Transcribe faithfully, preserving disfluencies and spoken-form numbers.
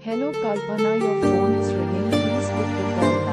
Hello Kalpana, your phone is ringing. Please pick the call